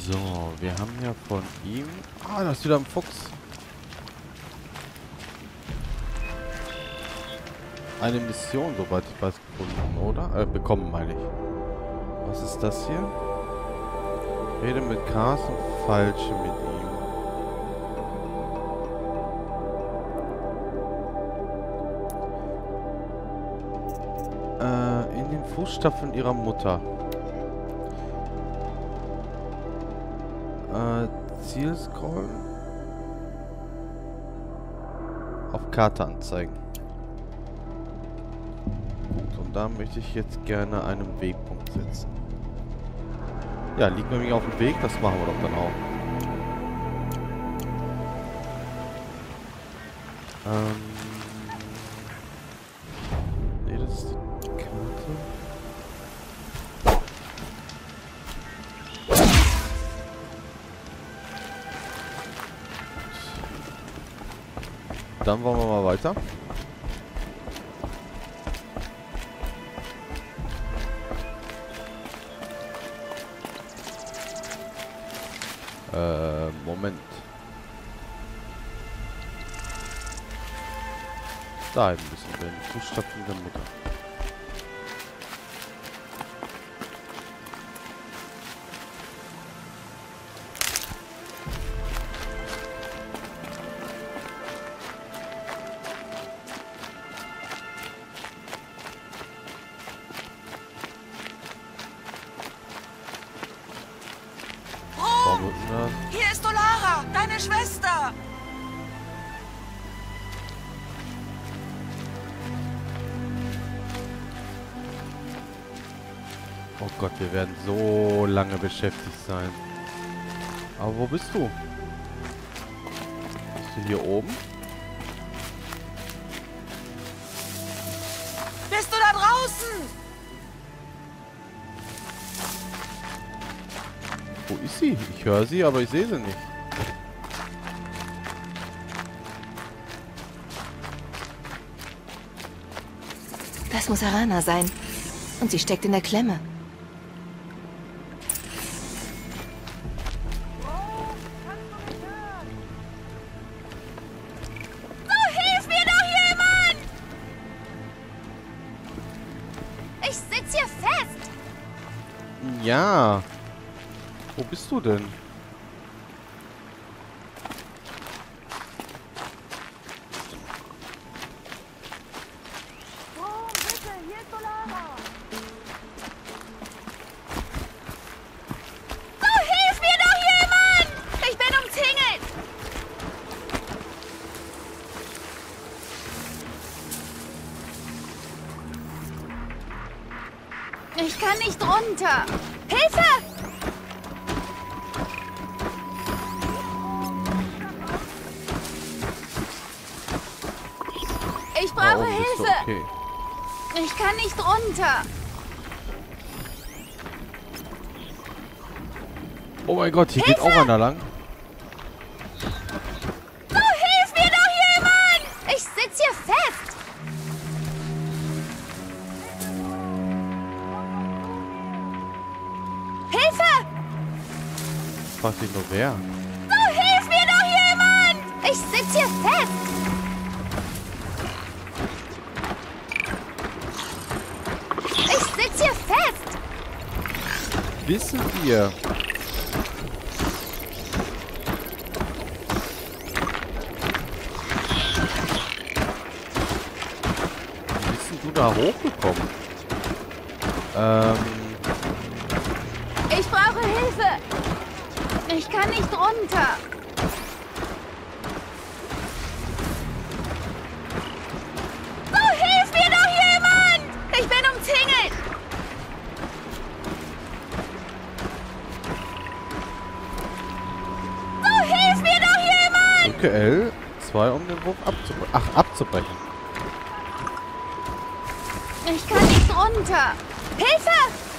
So, wir haben ja von ihm... Ah, da ist wieder ein Fuchs. Eine Mission, soweit ich weiß, gefunden, oder? Bekommen, meine ich. Was ist das hier? Rede mit Carsten Falsche mit ihm. In den Fußstapfen ihrer Mutter. Ziel scrollen. Auf Karte anzeigen. Gut, und da möchte ich jetzt gerne einen Wegpunkt setzen. Ja, liegt nämlich auf dem Weg, das machen wir doch dann auch. Nee, das ist die Karte. Dann wollen wir mal weiter. Moment. Da ein bisschen drin. Fußstapfen der Mutter. Hier ist Olara, deine Schwester. Oh Gott, wir werden so lange beschäftigt sein. Aber wo bist du? Bist du hier oben? Bist du da draußen? Wo ist sie? Ich höre sie, aber ich sehe sie nicht. Das muss Arana sein. Und sie steckt in der Klemme. Hilf mir doch jemand! Ich sitze hier fest. Ja. Wo bist du denn? Oh, bitte, hier ist Olara. Oh, hilf mir doch jemand! Ich bin umzingelt. Ich kann nicht runter. Hilfe! Ich brauche Warum bist du Hilfe. okay? Ich kann nicht runter. Oh mein Gott, hier geht auch einer lang. Oh, hilf mir doch jemand! Ich sitze hier fest. Hilfe! Frag dich nur wer. Oh, hilf mir doch jemand! Ich sitze hier fest. Ich sitze hier fest. Wissen wir. Wie bist denn du da hochgekommen? Ich brauche Hilfe. Ich kann nicht runter. Oh, hilf mir doch jemand! Ich bin umzingelt. Oh, hilf mir doch jemand! Drücke L, 2, um den Wurf abzubrechen. Ach, abzubrechen. Ich kann nicht runter. Hilfe!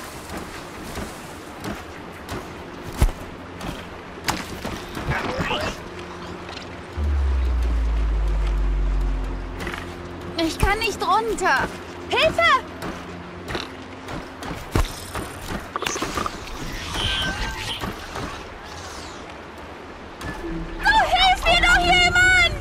Ich kann nicht runter. Hilfe! So, hilf mir doch jemand!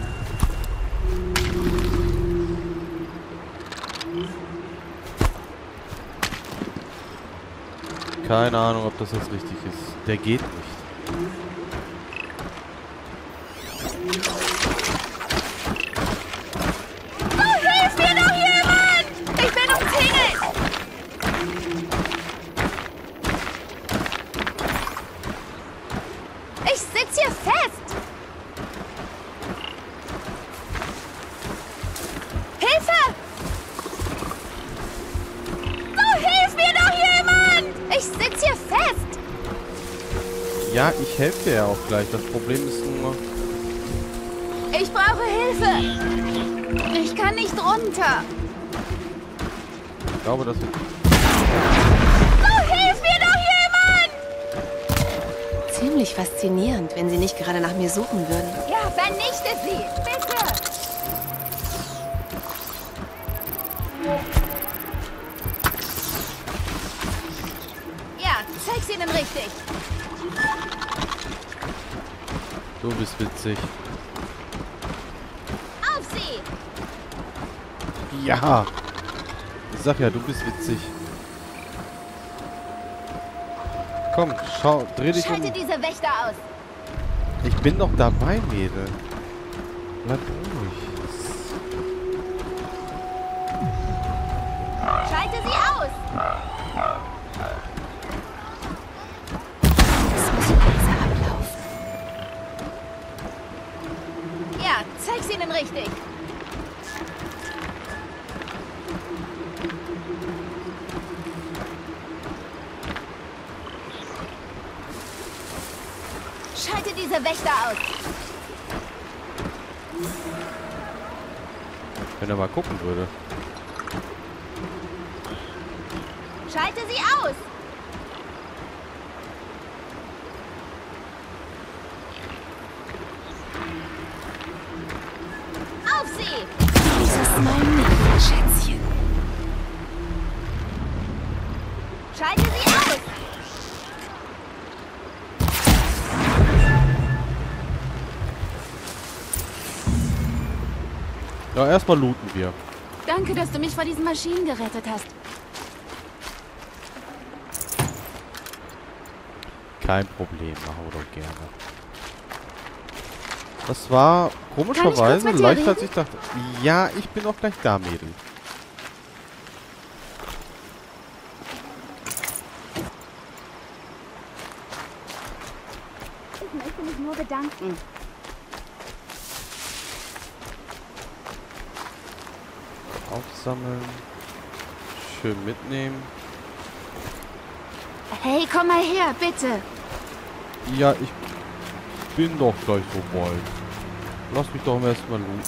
Keine Ahnung, ob das jetzt richtig ist. Der geht nicht. So, hilf mir doch jemand! Ich bin umzingelt! Ich sitze hier fest! Hilfe! So, hilf mir doch jemand! Ich sitze hier fest! Ja, ich helfe dir ja auch gleich. Das Problem ist nur... Ich brauche Hilfe! Ich kann nicht runter! Ich glaube, das wird... So, hilf mir doch jemand! Ziemlich faszinierend, wenn sie nicht gerade nach mir suchen würden. Ja, vernichte sie! Bitte! Ja, zeig's ihnen richtig! Du bist witzig. Auf sie! Ja! Ich sag ja, du bist witzig. Komm, schau, dreh dich Schalte um. diese Wächter aus! Ich bin doch dabei, Mädel. Bleib ruhig. Schalte sie aus! Das muss besser ablaufen. Ja, zeig's ihnen richtig! Schalte diese Wächter aus! Wenn er mal gucken würde. Schalte sie aus! Auf sie! Dies ist mein Mädchenschätzchen. Schalte sie aus! Ja, erstmal looten wir. Danke, dass du mich vor diesen Maschinen gerettet hast. Kein Problem, machen wir doch gerne. Das war komischerweise Kann ich kurz mit dir leichter als reden? ich dachte. Ja, ich bin auch gleich da, Mädel. Ich möchte mich nur bedanken. Aufsammeln. Schön mitnehmen. Hey, komm mal her, bitte. Ja, ich bin doch gleich so bald. Lass mich doch erstmal looten.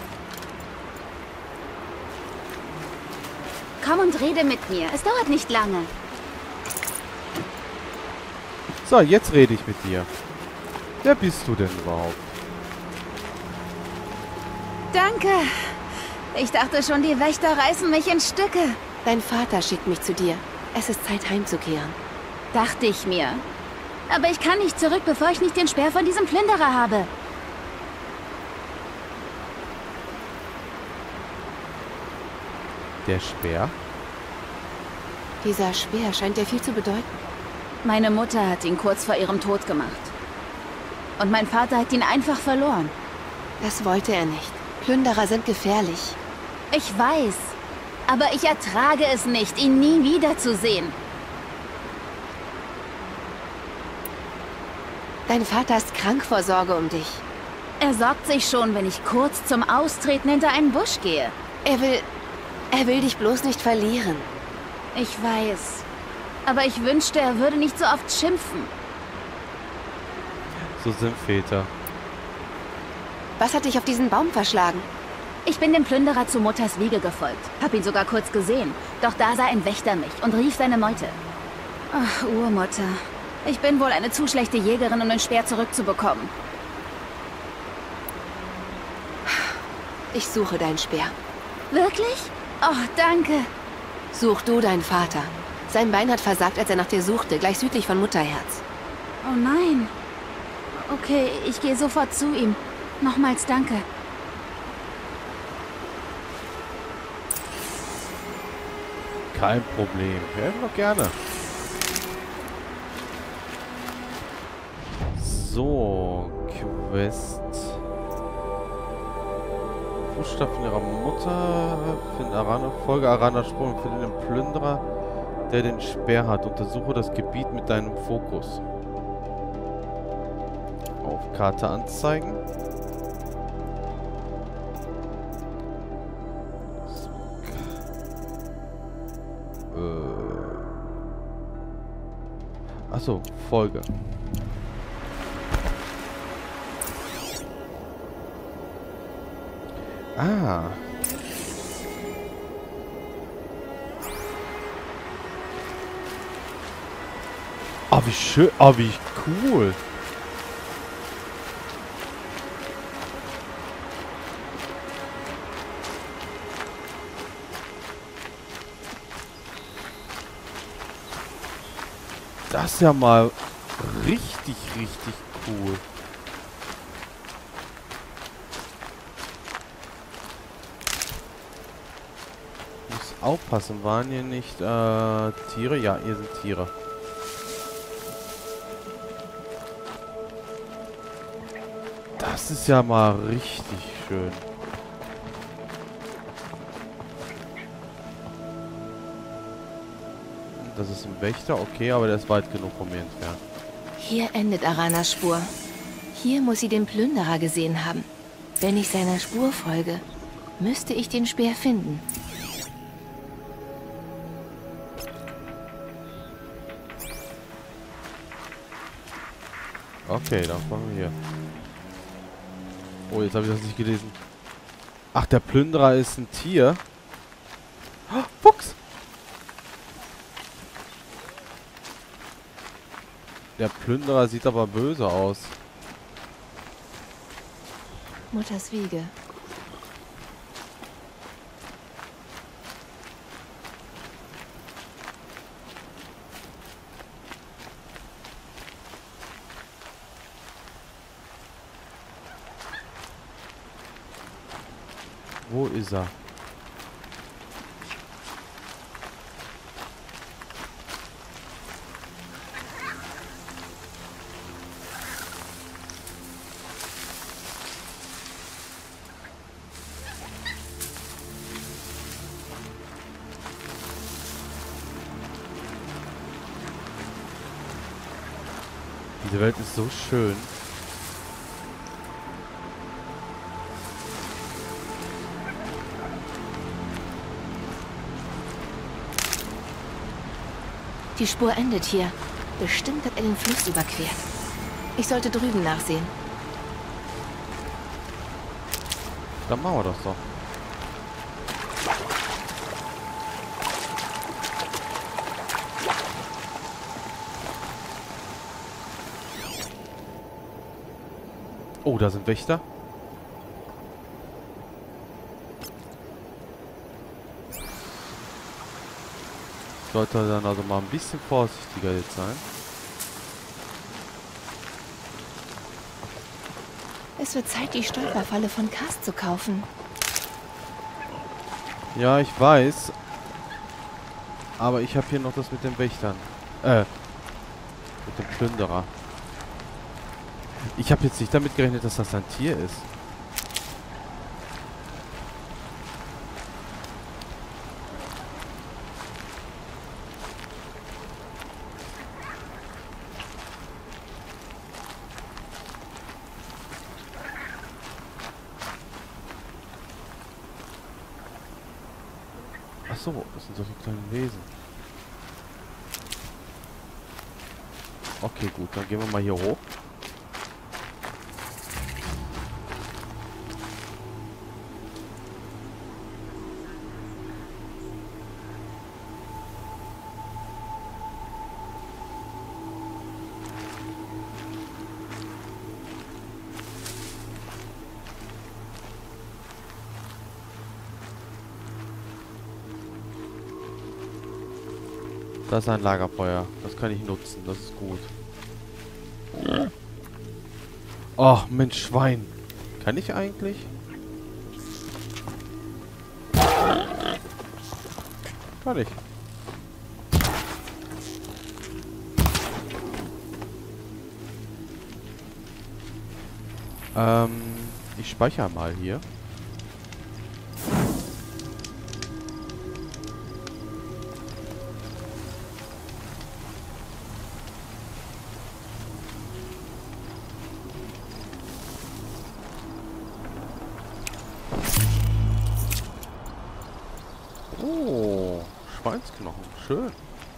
Komm und rede mit mir. Es dauert nicht lange. So, jetzt rede ich mit dir. Wer bist du denn überhaupt? Danke. Ich dachte schon, die Wächter reißen mich in Stücke. Dein Vater schickt mich zu dir. Es ist Zeit, heimzukehren. Dachte ich mir. Aber ich kann nicht zurück, bevor ich nicht den Speer von diesem Plünderer habe. Der Speer? Dieser Speer scheint dir viel zu bedeuten. Meine Mutter hat ihn kurz vor ihrem Tod gemacht. Und mein Vater hat ihn einfach verloren. Das wollte er nicht. Plünderer sind gefährlich. Ich weiß. Aber ich ertrage es nicht, ihn nie wiederzusehen. Dein Vater ist krank vor Sorge um dich. Er sorgt sich schon, wenn ich kurz zum Austreten hinter einen Busch gehe. Er will dich bloß nicht verlieren. Ich weiß. Aber ich wünschte, er würde nicht so oft schimpfen. So sind Väter. Was hat dich auf diesen Baum verschlagen? Ich bin dem Plünderer zu Mutters Wiege gefolgt. Hab ihn sogar kurz gesehen. Doch da sah ein Wächter mich und rief seine Meute. Ach, Urmutter. Ich bin wohl eine zu schlechte Jägerin, um den Speer zurückzubekommen. Ich suche deinen Speer. Wirklich? Oh, danke. Such du deinen Vater. Sein Bein hat versagt, als er nach dir suchte, gleich südlich von Mutterherz. Oh nein. Okay, ich gehe sofort zu ihm. Nochmals danke. Kein Problem. Helfen doch gerne. So, Quest. Fußstapfen ihrer Mutter. Finde Arana. Folge Arana Sprung und finde den Plünderer, der den Speer hat. Untersuche das Gebiet mit deinem Fokus. Auf Karte anzeigen. Achso, Folge. Ah. Ah, wie schön. Ah, wie cool. Das ist ja mal richtig, richtig cool. Muss aufpassen, waren hier nicht Tiere? Ja, hier sind Tiere. Das ist ja mal richtig schön. Das ist ein Wächter, okay, aber der ist weit genug von mir entfernt. Hier endet Aranas Spur. Hier muss sie den Plünderer gesehen haben. Wenn ich seiner Spur folge, müsste ich den Speer finden. Okay, dann fangen wir hier. Oh, jetzt habe ich das nicht gelesen. Ach, der Plünderer ist ein Tier. Oh, Fuchs! Der Plünderer sieht aber böse aus. Mutters Wiege. Wo ist er? Diese Welt ist so schön. Die Spur endet hier. Bestimmt hat er den Fluss überquert. Ich sollte drüben nachsehen. Dann machen wir das doch. Oh, da sind Wächter. Sollte dann also mal ein bisschen vorsichtiger jetzt sein. Es wird Zeit, die Stolperfalle von Cast zu kaufen. Ja, ich weiß. Aber ich habe hier noch das mit den Wächtern. Mit dem Plünderer. Ich habe jetzt nicht damit gerechnet, dass das ein Tier ist. Ach so, das sind solche kleinen Wesen. Okay, gut, dann gehen wir mal hier hoch. Das ist ein Lagerfeuer. Das kann ich nutzen. Das ist gut. Oh, Mensch, Schwein. Kann ich eigentlich? Kann ich. Ich speichere mal hier. Oh, Schweinsknochen. Schön.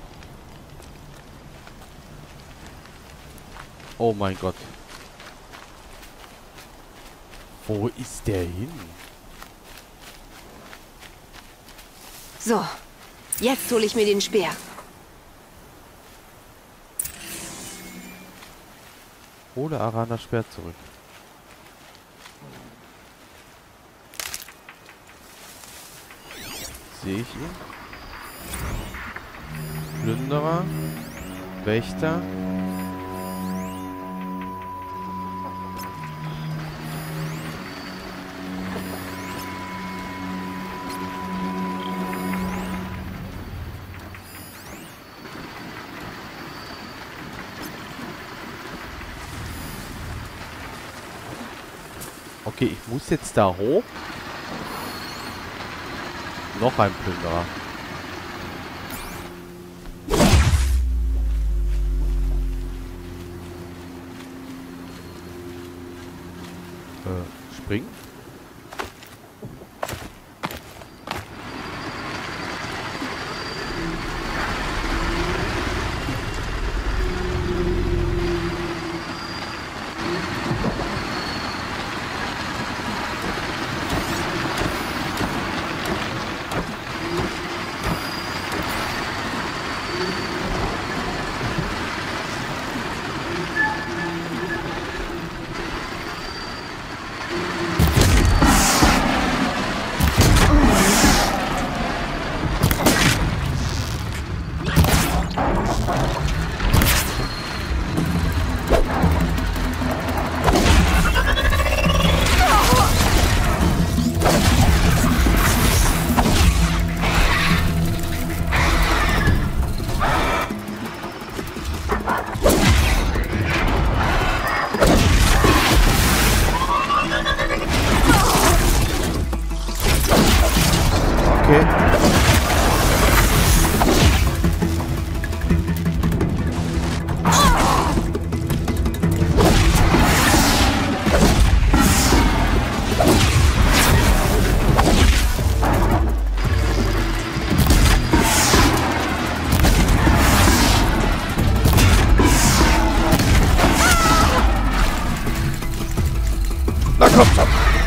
Oh mein Gott. Wo ist der hin? So, jetzt hole ich mir den Speer. Hole Arana Speer zurück. Sehe ich ihn? Plünderer. Wächter. Okay, ich muss jetzt da hoch. Noch ein Plünderer. Springen? Na komm schon.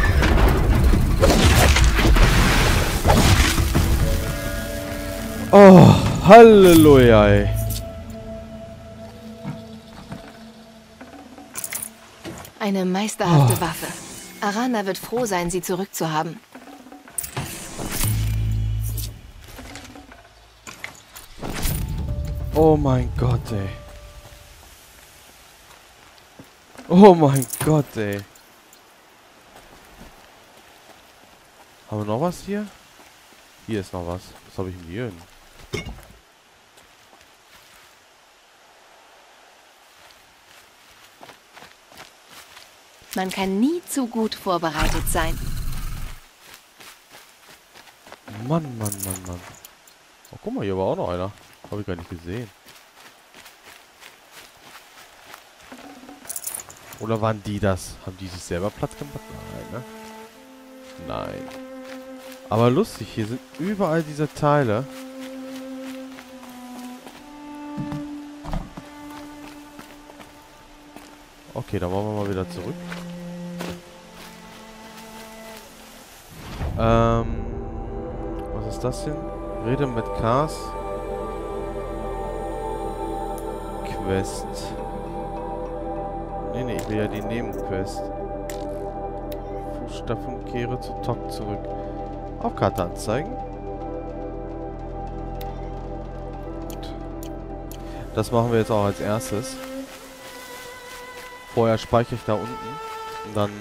Oh, Halleluja, ey. Eine meisterhafte Waffe. Arana wird froh sein, sie zurückzuhaben. Oh mein Gott, ey. Oh mein Gott, ey. Haben wir noch was hier? Hier ist noch was. Was habe ich denn hier hin? Man kann nie zu gut vorbereitet sein. Mann, Mann, Mann, Mann. Oh, guck mal, hier war auch noch einer. Habe ich gar nicht gesehen. Oder waren die das? Haben die sich selber Platz gemacht? Nein, ne? Nein. Aber lustig, hier sind überall diese Teile. Okay, dann wollen wir mal wieder zurück. Was ist das denn? Rede mit Kars. Quest. Nee, ich will ja die Nebenquest. Fußstapfen, kehre zu Tok zurück. Auf Karte anzeigen. Gut. Das machen wir jetzt auch als erstes. Vorher speichere ich da unten. Und dann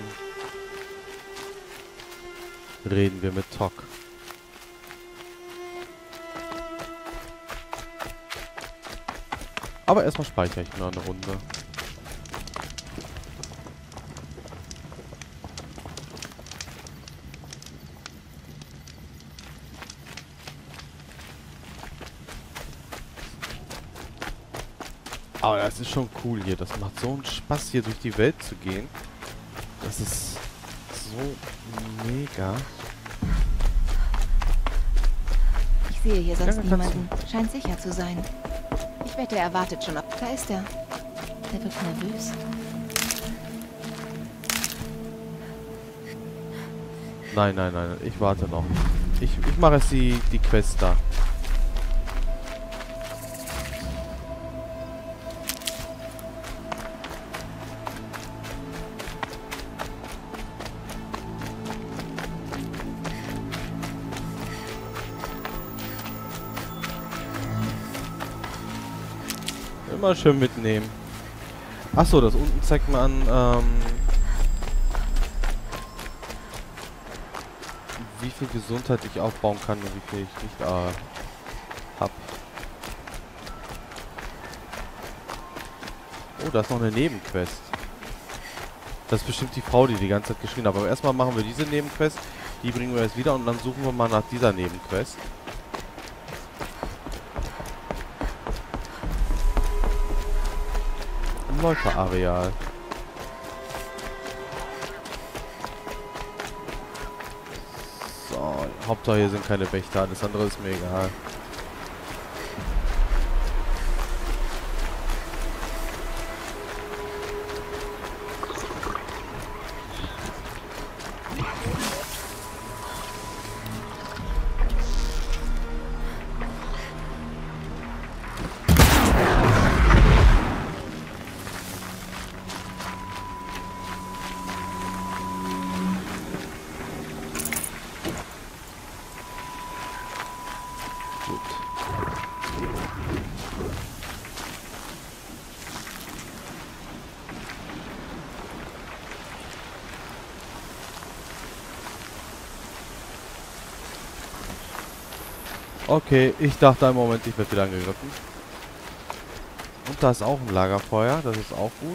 reden wir mit Tok. Aber erstmal speichere ich noch eine Runde. Aber das ist schon cool hier. Das macht so einen Spaß, hier durch die Welt zu gehen. Das ist so mega. Ich sehe hier sonst niemanden. Scheint sicher zu sein. Ich wette, er wartet schon ab. Da ist er. Er wird nervös. Nein, nein, nein. Ich warte noch. Ich mache jetzt die Quest da. Immer schön mitnehmen. Achso, das unten zeigt mir an, wie viel Gesundheit ich aufbauen kann und wie viel ich nicht hab. Oh, da ist noch eine Nebenquest. Das ist bestimmt die Frau, die ganze Zeit geschrien hat. Aber erstmal machen wir diese Nebenquest. Die bringen wir jetzt wieder und dann suchen wir mal nach dieser Nebenquest. Läuferareal. So, Hauptsache hier sind keine Wächter, alles andere ist mir egal. Okay, ich dachte im Moment, ich werde wieder angegriffen. Und da ist auch ein Lagerfeuer, das ist auch gut.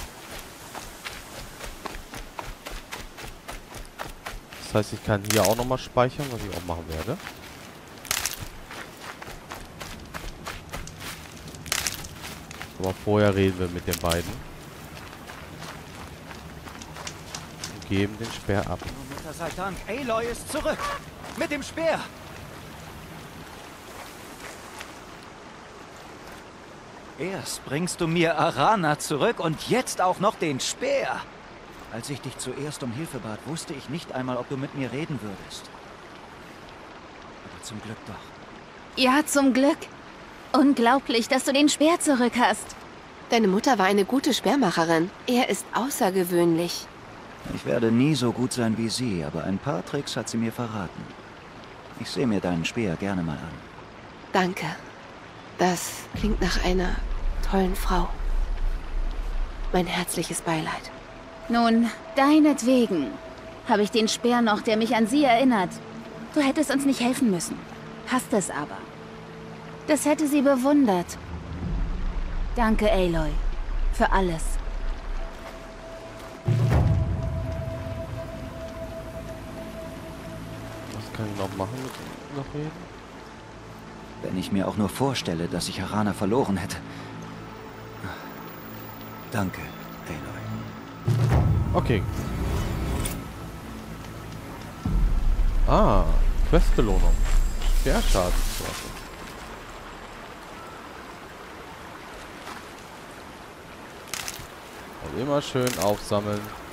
Das heißt, ich kann hier auch nochmal speichern, was ich auch machen werde. Aber vorher reden wir mit den beiden. Und geben den Speer ab. Mutter sei Dank, Aloy ist zurück. Mit dem Speer. Erst bringst du mir Arana zurück und jetzt auch noch den Speer. Als ich dich zuerst um Hilfe bat, wusste ich nicht einmal, ob du mit mir reden würdest. Aber zum Glück doch. Ja, zum Glück. Unglaublich, dass du den Speer zurück hast. Deine Mutter war eine gute Speermacherin. Er ist außergewöhnlich. Ich werde nie so gut sein wie sie, aber ein paar Tricks hat sie mir verraten. Ich sehe mir deinen Speer gerne mal an. Danke. Das klingt nach einer tollen Frau. Mein herzliches Beileid. Nun, deinetwegen habe ich den Speer noch, der mich an sie erinnert. Du hättest uns nicht helfen müssen. Hast es aber. Das hätte sie bewundert. Danke, Aloy. Für alles. Was kann ich noch machen mit ihm noch reden? Wenn ich mir auch nur vorstelle, dass ich Arana verloren hätte. Danke, Aloy. Okay. Ah, Questbelohnung. Speerschadenswaffe. Also immer schön aufsammeln.